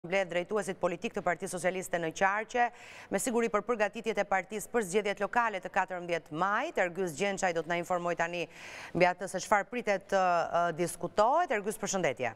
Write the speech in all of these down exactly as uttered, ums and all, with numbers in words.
mbledh drejtuesit politik të Partisë Socialiste në Qarqe, me siguri për përgatitjet e partisë për zgjedhjet lokale të katërmbëdhjetë majit. Ergjys Gjençaj do të na informoj tani mbi atë se çfarë pritet të diskutohet. Ergjys, përshëndetje.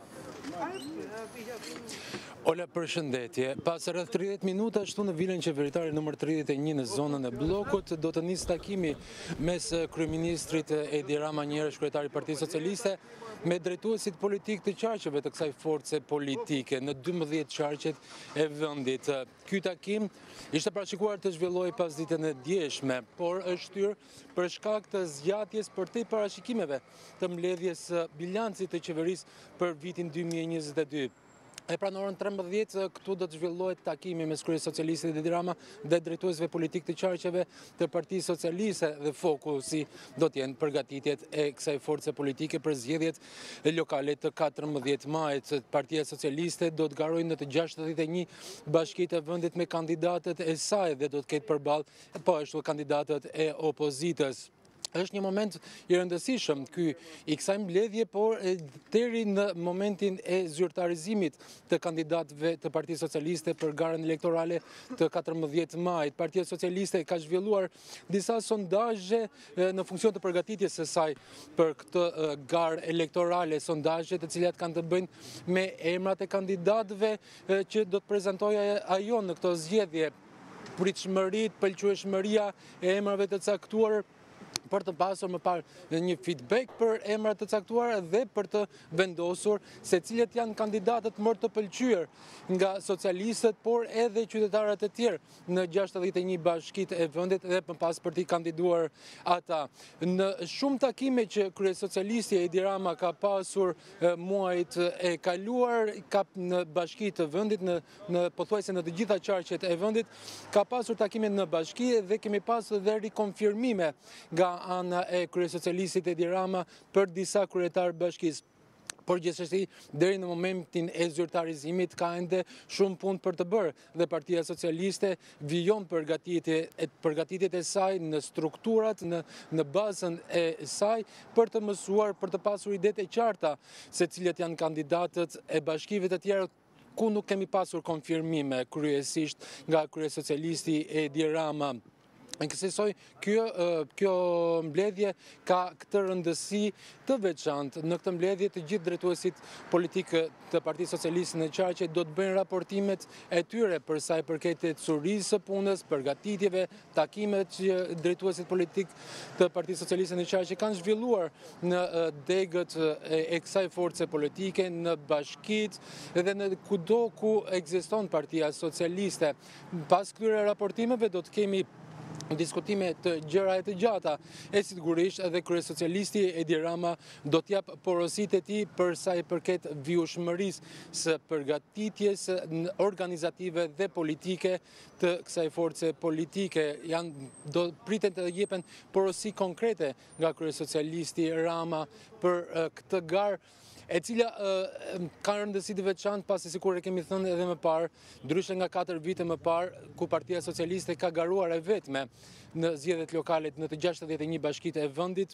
Ola, përshëndetje. Pas rreth tridhjetë minuta ashtu në vilën qeveritare nëmër tridhjetë e një në zonën e bllokut do të nis takimi mes kryeministrit Edi Rama, njëherë kryetari i Partisë Socialiste, me drejtuesit politik të qarqeve të kësaj force politike në dymbëdhjetë qarqet e vendit. Ky takim ishte parashikuar të zhvillojë pas ditën e djeshme, por është shtyrë për shkak të zgjatjes përtej parashikimeve të mbledhjes bilancit të qeverisë për vitin dy mijë e njëzet e dy. E pra në orën trembëdhjetë këtu do të zhvillohet takimi mes Krye Socialistit Edi Rama dhe drejtuesve politik të qarqeve të Partisë Socialiste, dhe fokusi do të jenë përgatitjet e kësaj force politike për zgjedhjet lokale të katërmbëdhjetë majit. Partia Socialiste do të garojë në të gjashtëdhjetë e një bashkitë e vendit me kandidatët e saj dhe do të ketë përballë po ashtu kandidatët e opozitës. Është një moment i rëndësishëm ky i kësaj mbledhje, por deri në momentin e zyrtarizimit të kandidatëve të Partisë Socialiste për garën elektorale të katërmbëdhjetë majit. Partia Socialiste ka zhvilluar disa sondazhe në funksion të përgatitjes së saj për këtë garë elektorale, sondazhe të cilat kanë të bëjnë me emrat e kandidatëve që do të prezantojë ajo në këtë zgjedhje. Pritshmëritë, pëlqyeshmëria e emrave të caktuar për të pasur më parë një feedback për emrat të caktuar dhe për të vendosur se cilët janë kandidatët më të pëlqyer nga socialistët, por edhe qytetarët e tjerë në gjashtëdhjetë e një bashkitë e vendit dhe më pas për t'i kandiduar ata. Në shumë takime që kryesocialisti Edi Rama ka pasur muajt e kaluar, ka në bashkitë të vendit, në, në pothuajse në të gjitha qarqet e vendit, ka pasur takime në bashki dhe kemi pasur dhe rikonfirmime nga ana e kryesocialistit Edi Rama për disa kryetar bashkisë. Por gjithsesi, deri në momentin e zyrtarizimit ka ende shumë punë për të bërë dhe Partia Socialiste vijon përgatitjet, përgatitjet e saj në strukturat, në, në bazën e saj për të mësuar, për të pasur idetë e qarta se cilët janë kandidatët e bashkive të tjera ku nuk kemi pasur konfirmime kryesisht nga kryesocialisti Edi Rama. Në kësaj, kjo, kjo mbledhje ka këtë rëndësi të veçantë. Në këtë mbledhje të gjithë drejtuesit politikë të Partisë Socialiste në Qarqe do të bëjnë raportimet e tyre për sa i përket curisë së punës, përgatitjeve, takimet që drejtuesit politikë të Partisë Socialiste në Qarqe kanë zhvilluar në degët e kësaj force politike, në bashkitë dhe në kudo ku ekziston Partia Socialiste. Pas këtyre raportimeve do të kemi diskutime të gjëra e të gjata, e sigurisht edhe kryesocialisti Edi Rama do t'jap porositë e tij për sa i përket vjushmërisë së përgatitjes organizative dhe politike të kësaj force politike. Janë do priten të jepen porosi konkrete nga kryesocialisti Rama për uh, këtë garë, e cila uh, ka rëndësi të veçantë pasi sikur e kemi thënë edhe më parë, ndryshe nga katër vite më parë, ku Partia Socialiste ka garuar e vetme në zgjedhjet lokale në të gjashtëdhjetë e një bashkitë e vendit.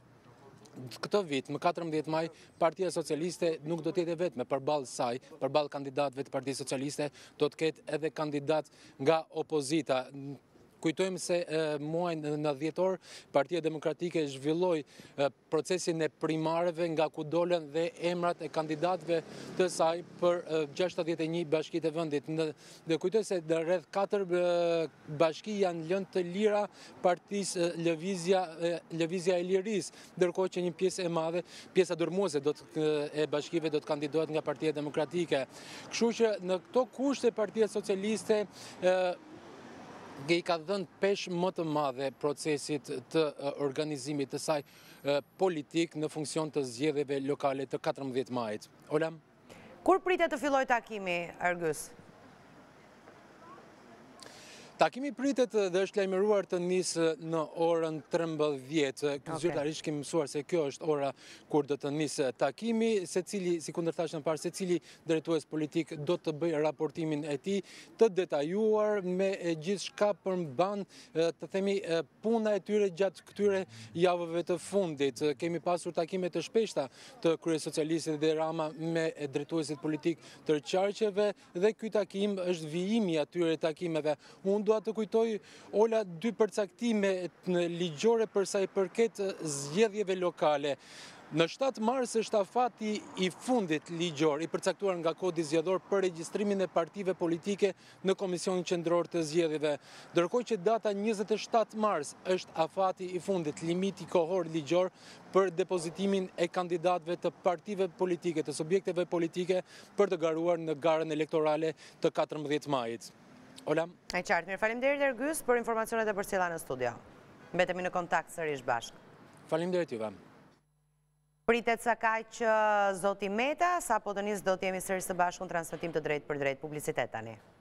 Këtë vit, më katërmbëdhjetë maj, Partia Socialiste nuk do të jetë vetme përballë saj, përballë kandidatëve të Partisë Socialiste, do të ketë edhe kandidat nga opozita. Kujtojmë se e, muajin në dhjetor, Partia Demokratike zhvilloi e, procesin e primareve nga ku dolën dhe emrat e kandidatëve të saj për e, gjashtëdhjetë e një bashkitë e vendit. Në, dhe kujtoj se në rreth katër e, bashki janë lënë të lira Partisë Lëvizja, e, Lëvizja e Lirisë, ndërkohë që një pjesë e madhe, pjesa dërmuese do të, e bashkive do të kandidohet nga Partia Demokratike. Kështu që në këto kushte Partia Socialiste e, i ka dhënë peshë më të madhe procesit të organizimit të saj politik në funksion të zgjedhjeve lokale të katërmbëdhjetë majit. Ola? Kur pritet të fillojë takimi, Ergjys? Takimi pritet dhe është lajmëruar të nisë në orën trembëdhjetë. Zyrtarisht kemi mësuar se kjo është ora kur do të nisë takimi, secili, si kundër thashë në parë, secili drejtues politik do të bëjë raportimin e tij të detajuar me gjithçka përmban, të themi, puna e tyre gjatë këtyre javëve të fundit. Kemi pasur takime të shpeshta të kryesocialistit dhe Rama me drejtuesit politik të qarqeve dhe ky takim është vijimi atyre takimeve. Unë dua të kujtoj, Ola, dy përcaktime ligjore për sa i përket zgjedhjeve lokale. Në shtatë mars është afati i fundit ligjor i përcaktuar nga kodi zgjedhor për regjistrimin e partive politike në Komisionin Qendror të Zgjedhjeve, ndërkohë që data njëzet e shtatë mars është afati i fundit, limiti kohor ligjor për depozitimin e kandidatëve të partive politike, të subjekteve politike për të garuar në garën elektorale të katërmbëdhjetë majit. Ola. E qartë, mirë, faleminderit Ergys për informacionet e përcjella në studio. Mbetemi në kontakt sërish bashkë. Faleminderit juve. Pritet sa kaq zoti Meta, sa po të nisë do të jemi sërish së bashku në transmetim të drejt për drejt publicitet tani.